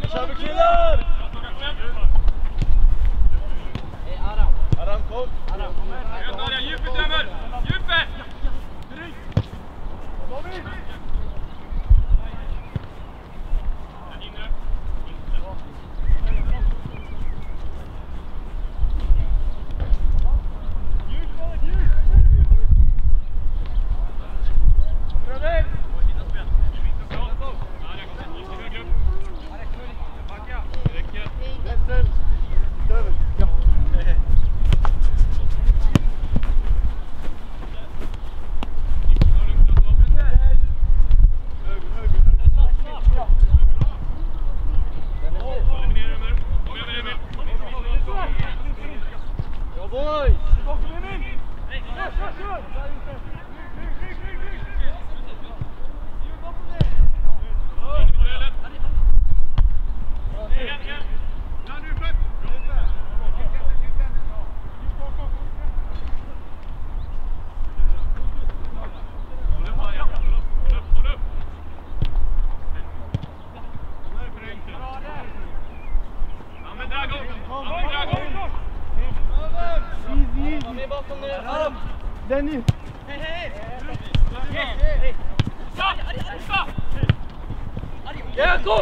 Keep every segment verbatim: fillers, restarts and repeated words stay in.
Kör vi killar! Aram. Aram kom. Aram kom här. Djupet över! Djupet! Denny! Hej, hej! Hej! Stopp! Stopp! Ja, gå!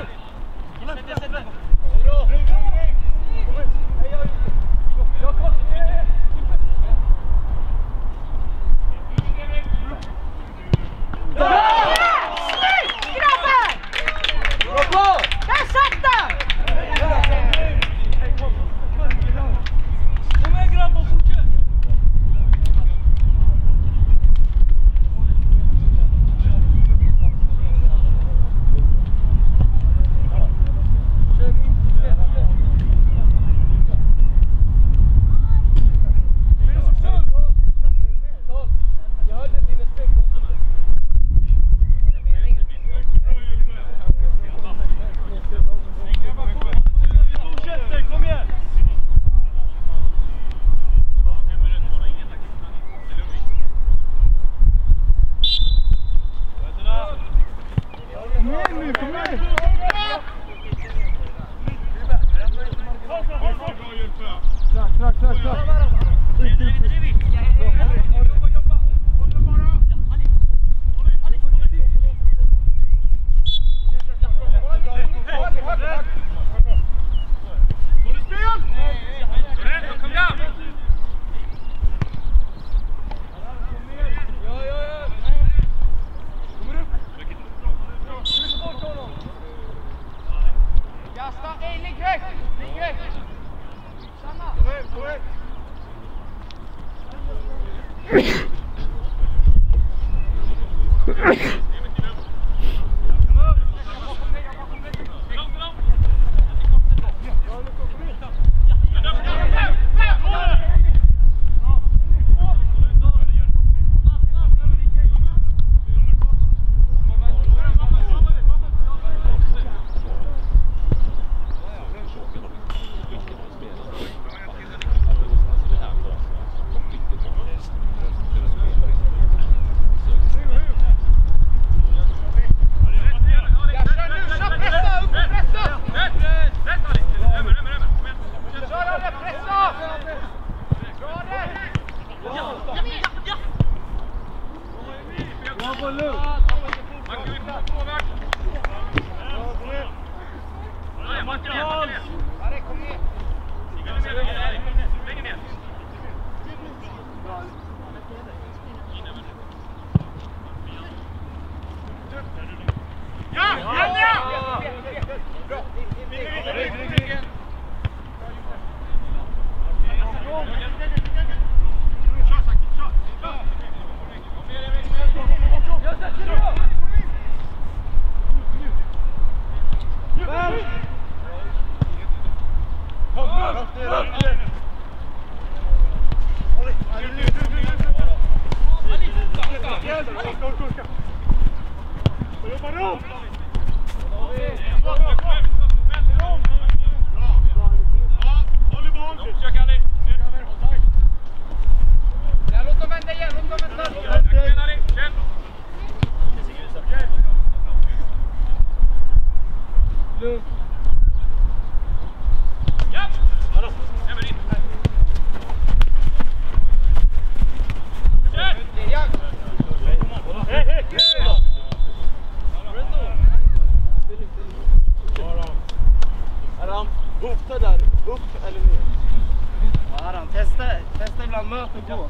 upp eller ner? Ja, Aram, testa, testa ibland, möt och gå.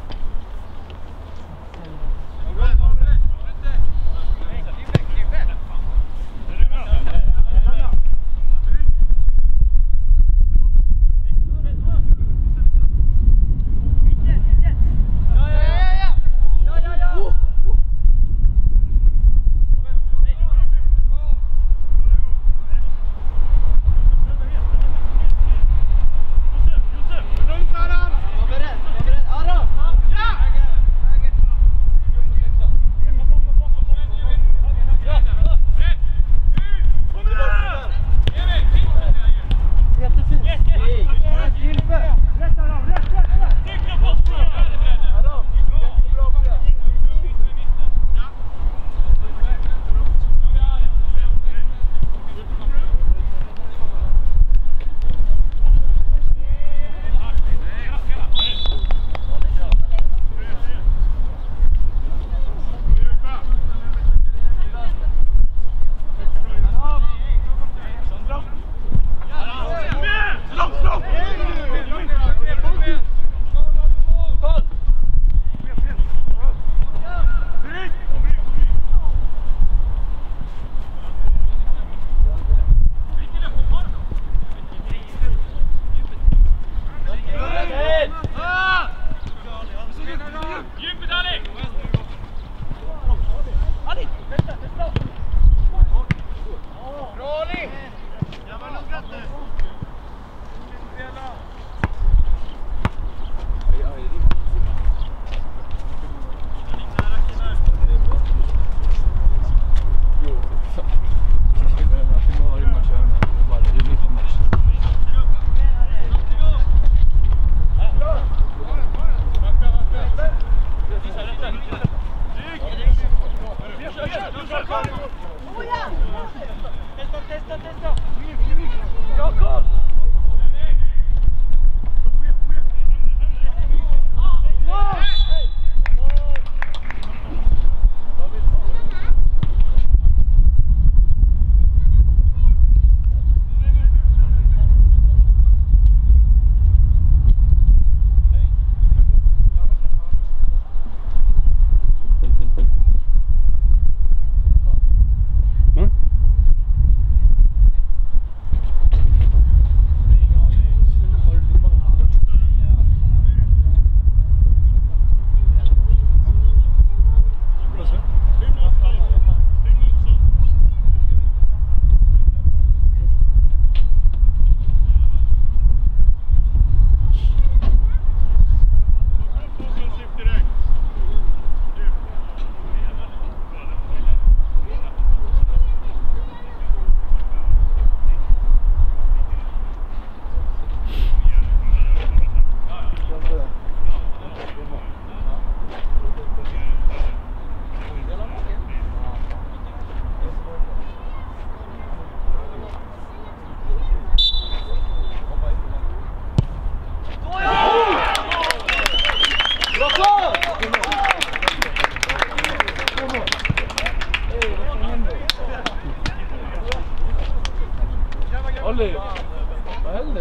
Olli, vad händer?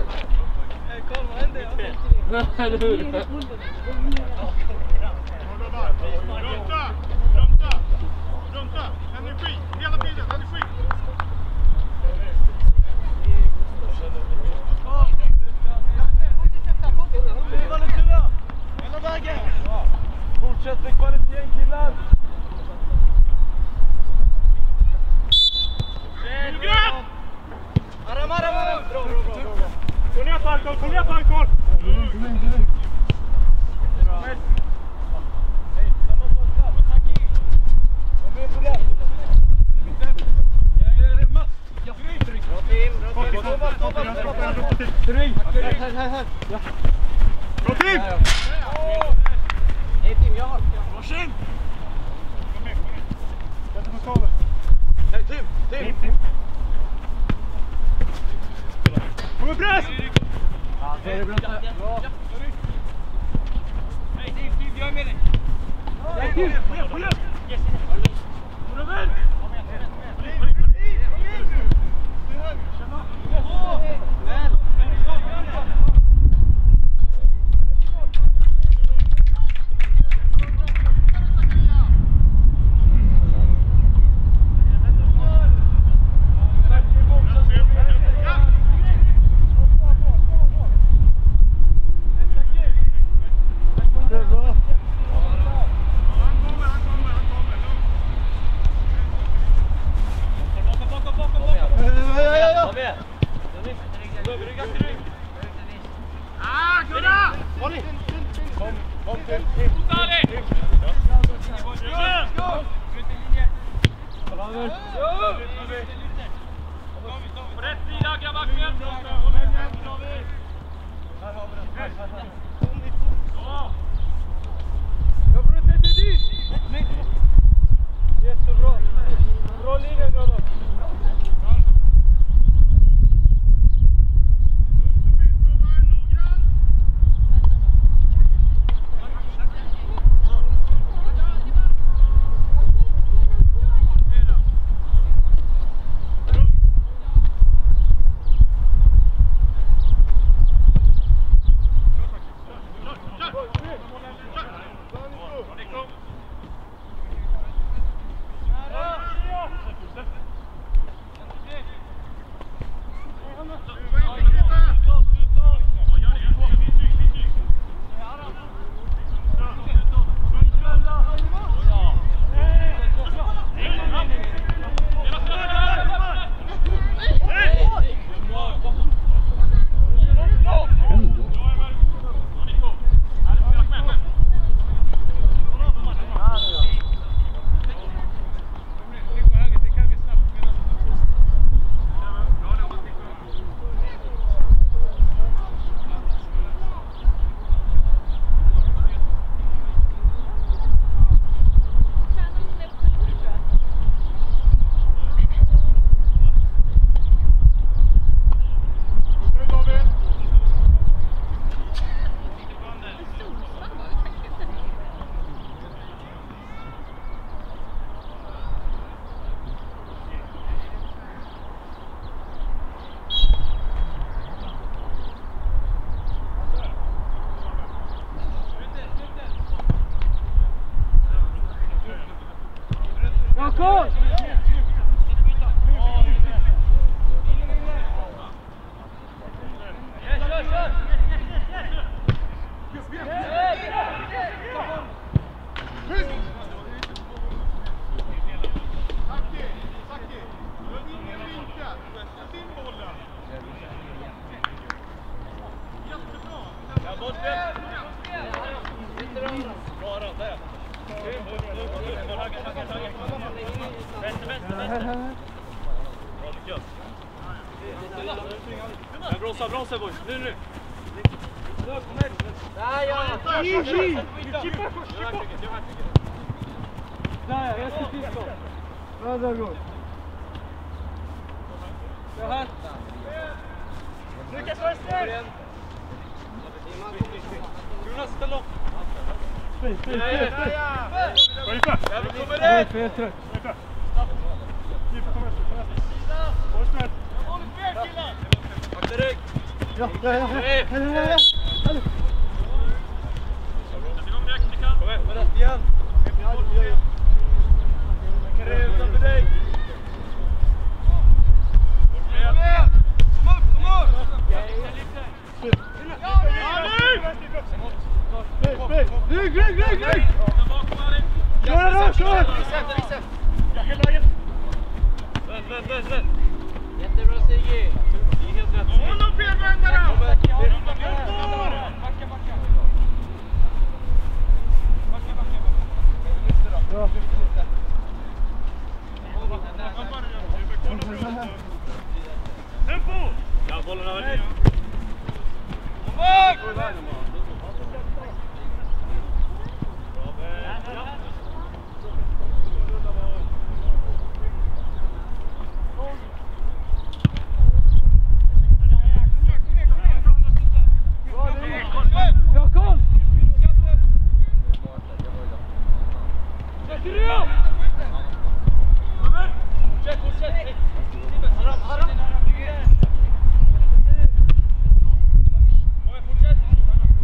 Carl, vad händer? Nej, eller hur? Bromsa! Bromsa! Bromsa! Energi! Hela tiden! Energi! Hela vägen! Fortsätt med kvaliteten, killar! Aram, aram, aram! Bra, bra, bra, bra! Kom ner, Falkon! Kom ner, Falkon! Bra team! Hej Tim, jag har. Varsin! Kom med, kom med. Sätt på skalet. Hej Tim, Tim! Kom med press! Ja, det är bra. Bra. Hej Tim, Tim, jag är med dig! Hej Tim! Kom igen, kom igen! Kom igen, väl! Väl! med. Rygga till rygg. Ah, Gunnar! Håll i. Kom, kom till. Dale! Go! På rätt sida, grabbacken! Här har vi den. Här, här, här. Ja! Jag brukar till dit. Jättebra. Bra linje, grabbar. Jakob! Bromsa, bromsa boys. Nu, nu. Nej, ja. Easy! Chippa, chippa. Där, jag ska fiska. Ja, där går. Jag här. Lyckas vänster! Jonas, ställ upp! Spring, spring, spring! Vad är det? Jag kommer Nej, rätt! för jag är trött. Akta rygg! Ja, ja, ja, ja, ja, ja, ja. Kom igen, Kom rätt igen! Jag kan resa för dig! Kom igen! Kom upp, kom upp! Rygg, rygg, rygg, rygg! Kör då, kör! Vänd, vänd, vänd, vänd! Jättebra Sigge! Det är helt rätt. Håll upp benvändarna! Ja. Tempo! Ja, bollen över dig. Kom bak! Jakob! Fortsätt, fortsätt! Fortsätt!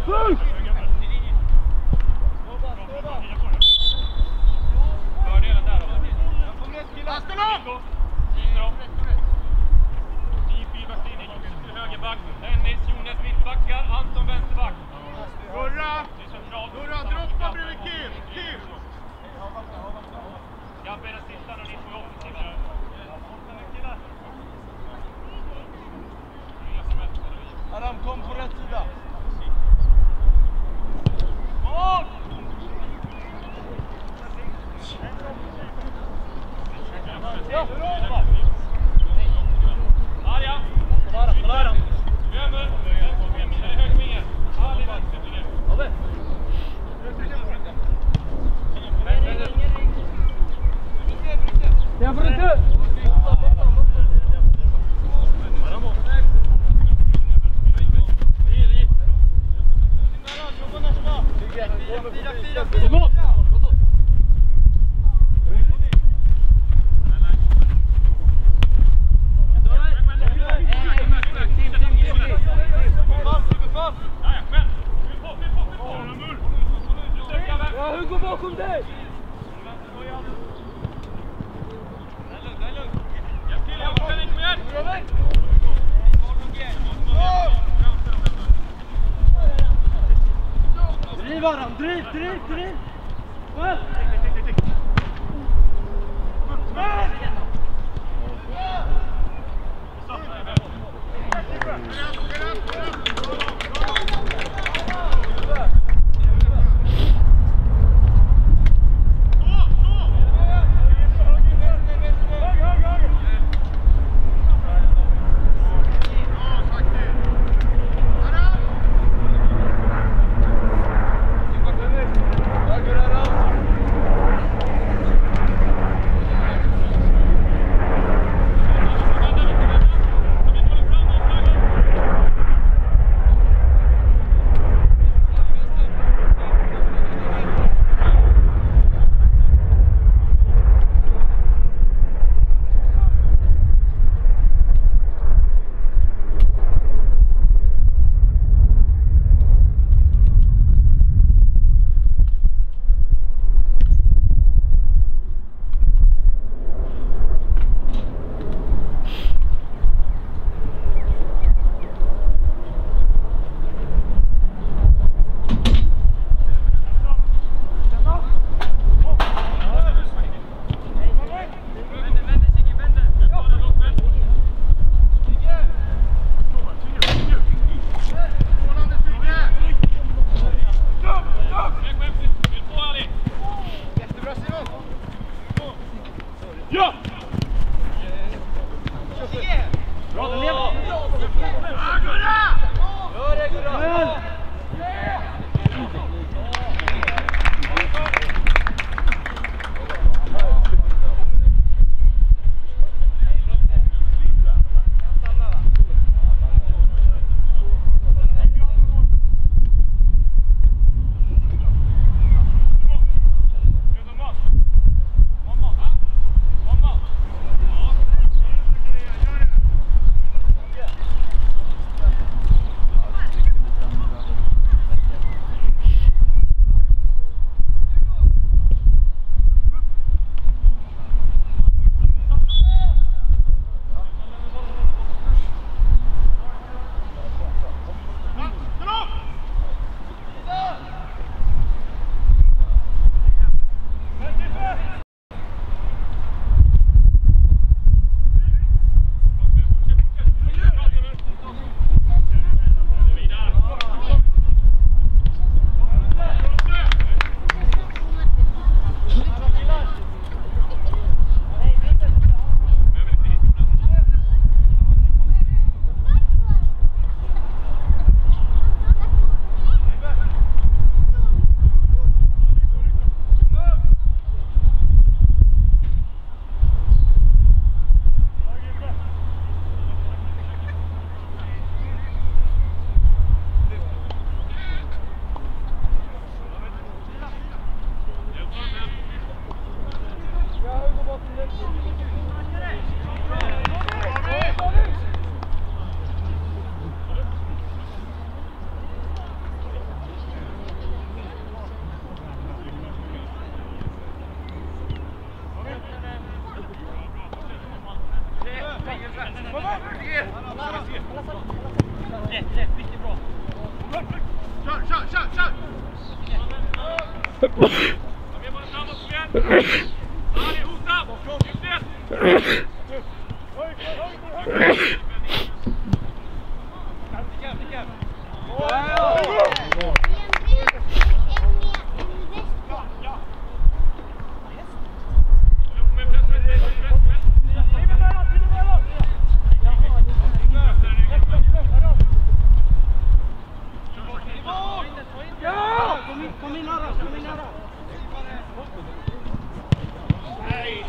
fullt! Fördelen där då. Kasta dem! nio fyra backlinje, Josef till högerback. Dennis, Jonas mittbackar, Anton vänsterback. Gurra! Gurra, droppa bredvid Kim! Kim! Gabbe är den sista och ni får offensiva. Adam, kom på rätt sida. Mål! Arja! Över! Högervingen! Ali vänstervingen! Jag får inte! Ja, Hugo bakom dig! Driv Aram, driv, driv, driv! Va? Rätt, rätt, riktigt bra. Kör, kör, kör, kör! Vi är bara framåt, kom igen! Ali, hota! Upp det! Kom in nära, kom in nära. Nej,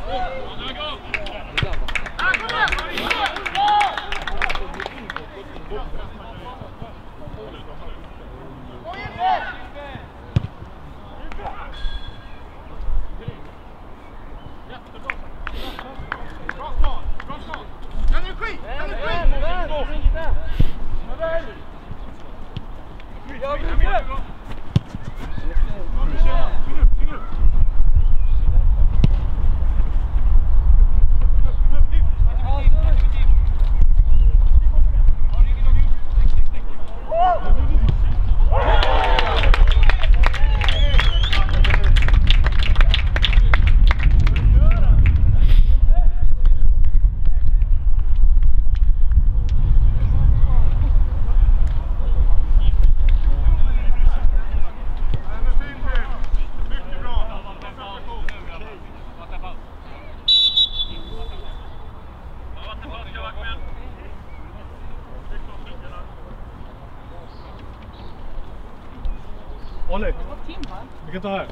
Olli, vi kan ta här.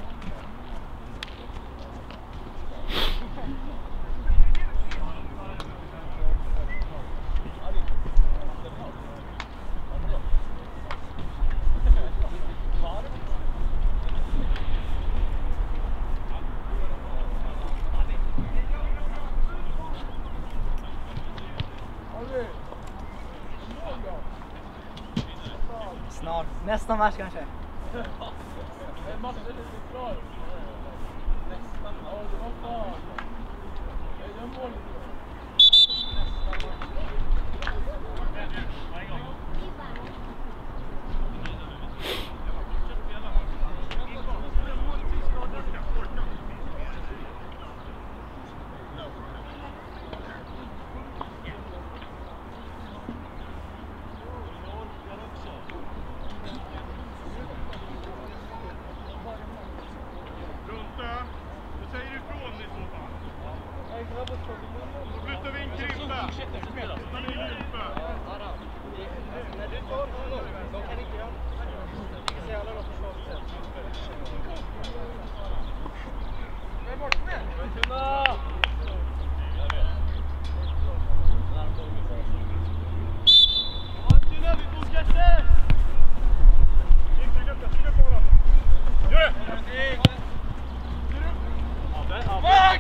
Snart. Nästa match kanske. Då flyttar vi in Krippa. När du tar honom, då kan inte jag. Vi kan se alla de försvarssätt. Vem bort med? Tuna! Ja, Tuna, vi fortsätter! Tryck upp det, tryck upp honom. Gör det! Abbe, Abbe!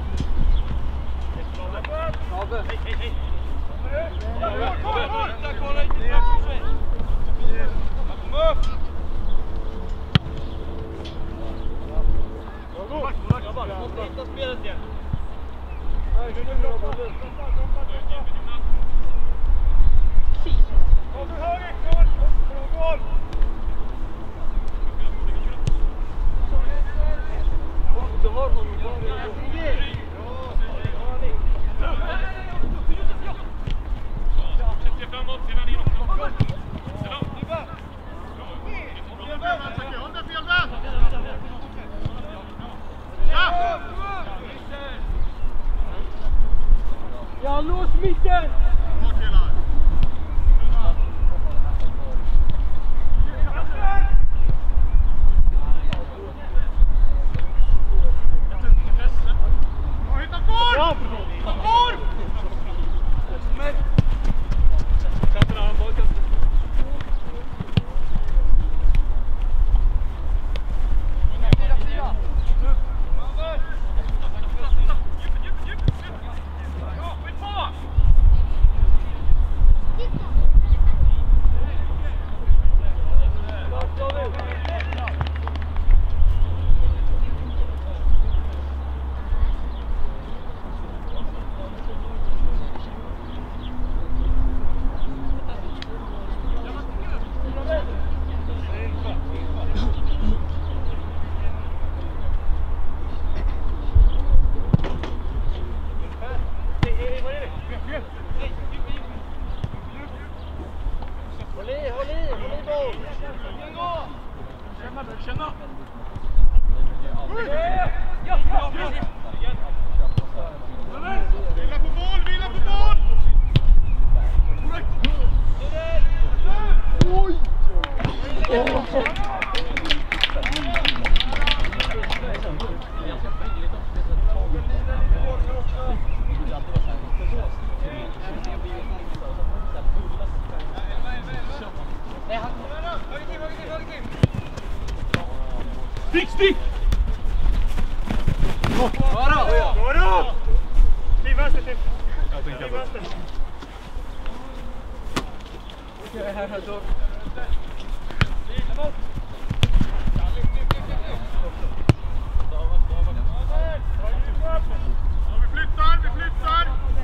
Abbe! hej, hej, hej! Kolla inte ner! Kom upp! Måste hitta spelet igen. Kom till höger, kvar! Kvar! Det var honom bara. Se framåt, se där inåt. Håll dig felvänd! Ja! Ja, lås mitt Håll i, håll i, håll i boll! Känna, känna! Vila på boll, vila på boll! Oj! Stick, stick! Bra då! Bra! Kliv vänster till. Jag tänker Kliv vänster. Okej, här, här, då. Ja, vi flyttar, vi flyttar!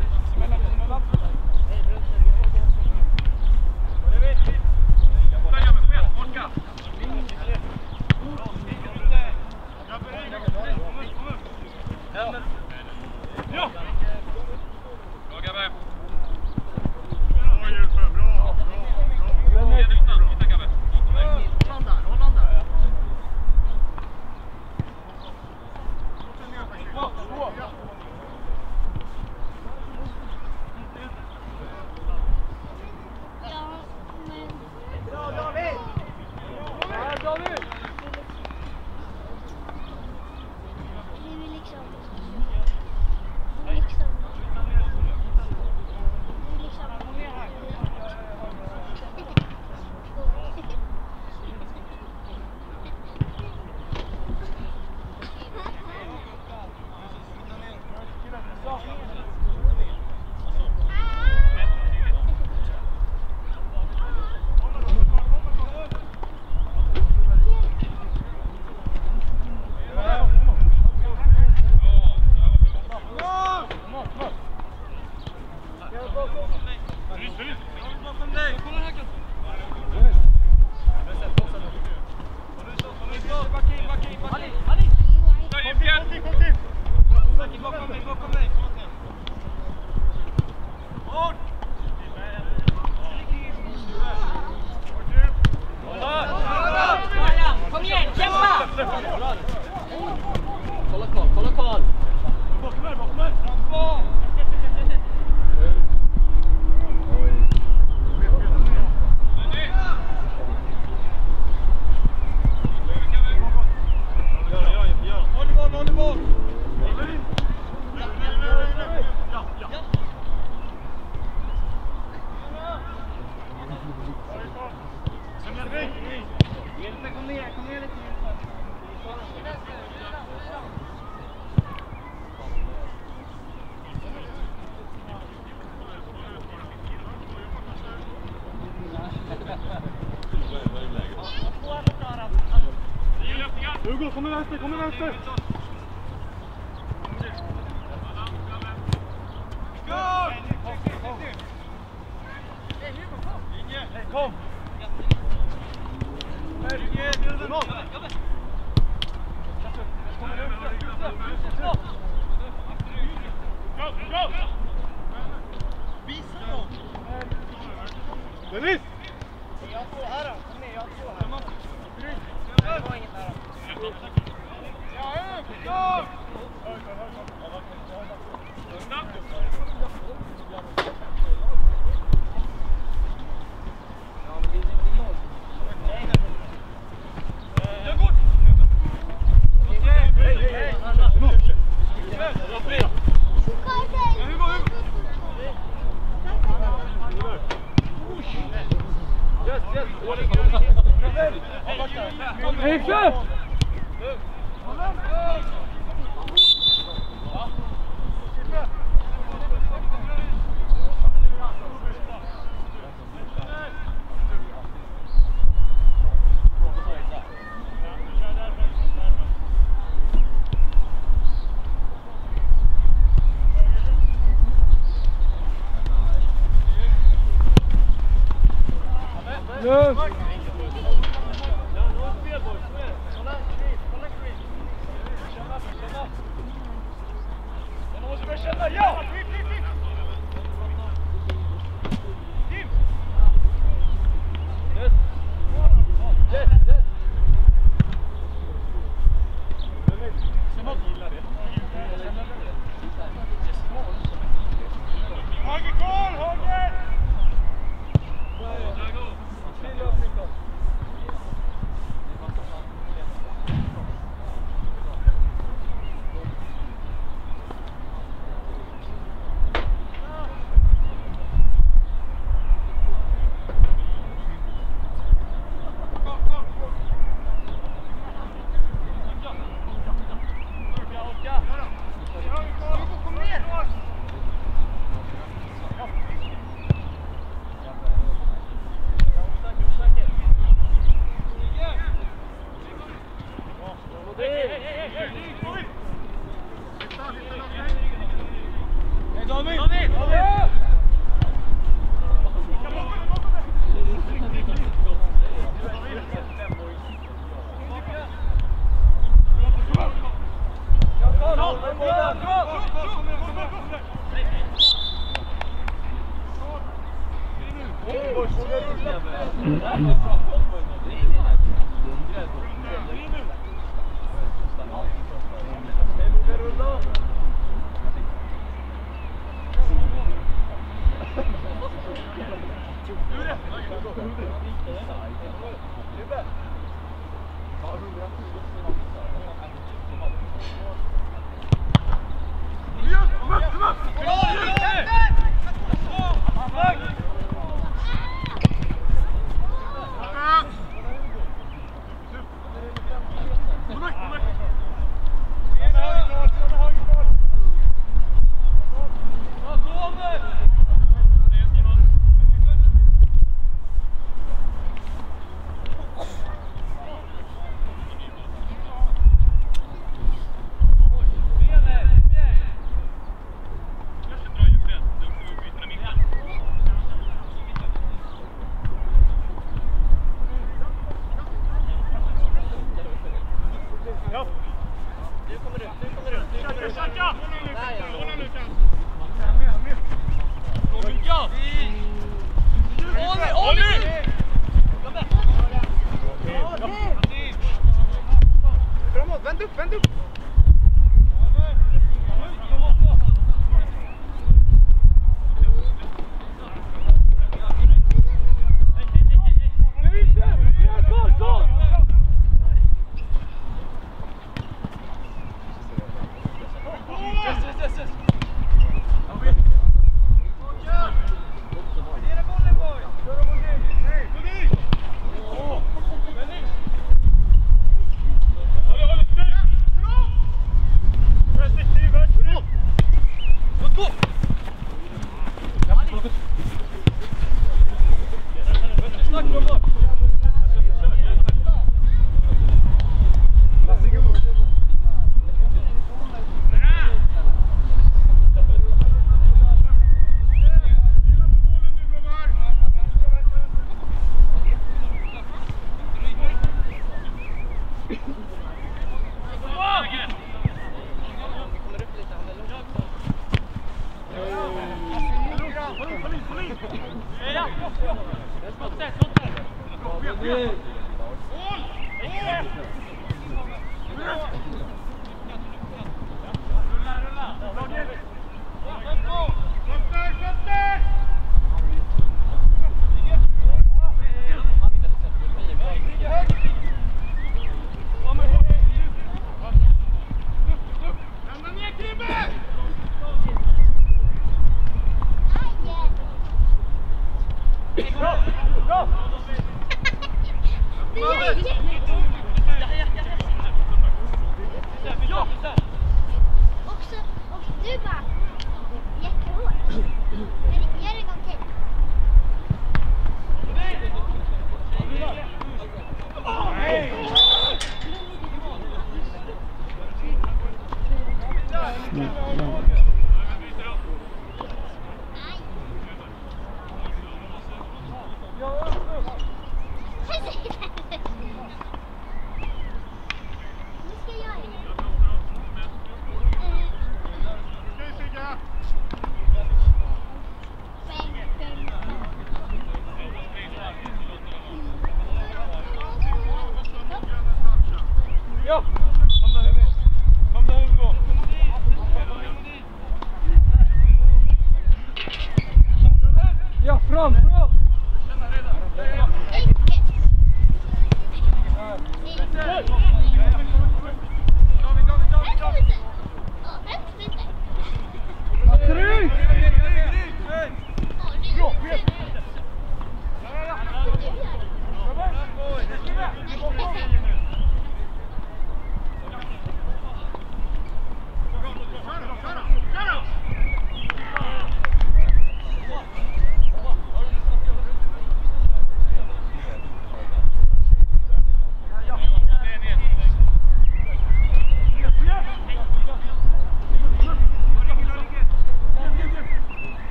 Följa med, kom igen, orka! Ja! Bra Gabbe! Bra Djurpe, bra, bra, bra! Led utan, hitta Gabbe! Håll han där, håll han där! Bra David! Bra David! Det är liksom... Det är liksom... Det är liksom... Kom igen, kämpa! Kolla Karl, kolla Karl! Bakom här, bakom här! Håll boll, håll boll! Ja, ja! Hjälp, kom ner, kom ner lite. Hugo, kom med vänster, kom med vänster! Kom! Dennis! Jag står här då, kom ner, jag står här. Det var inget här då. Ja, Hej, kör! Lugnt! Ja! Framåt, vänd upp, vänd upp!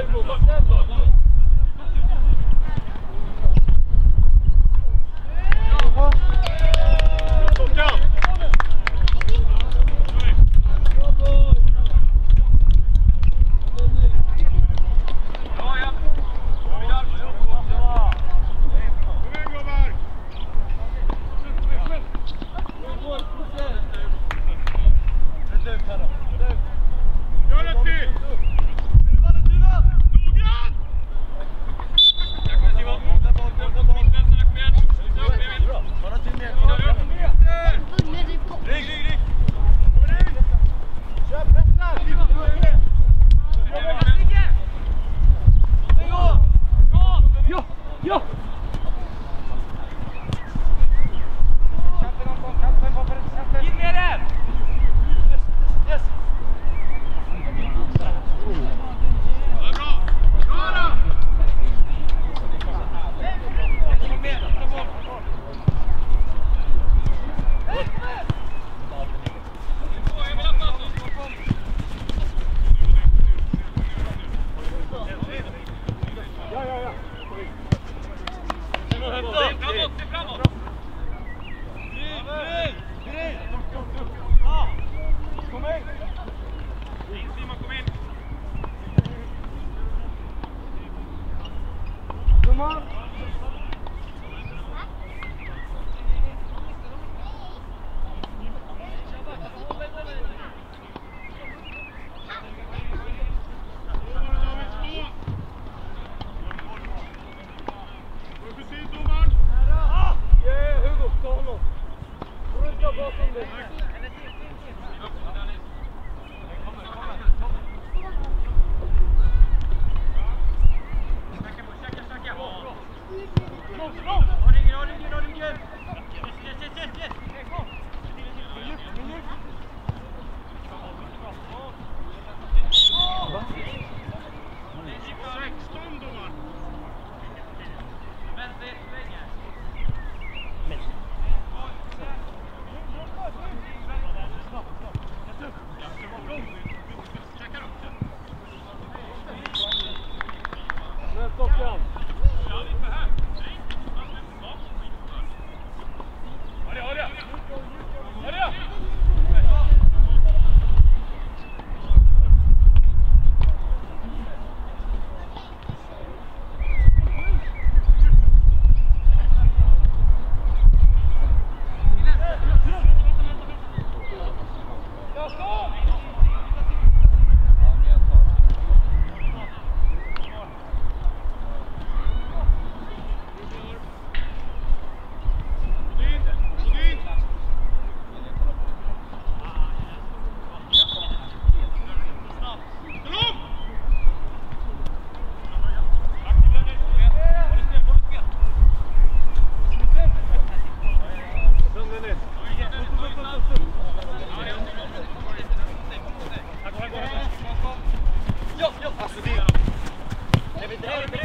Hugo, kom sen då! Alltså det...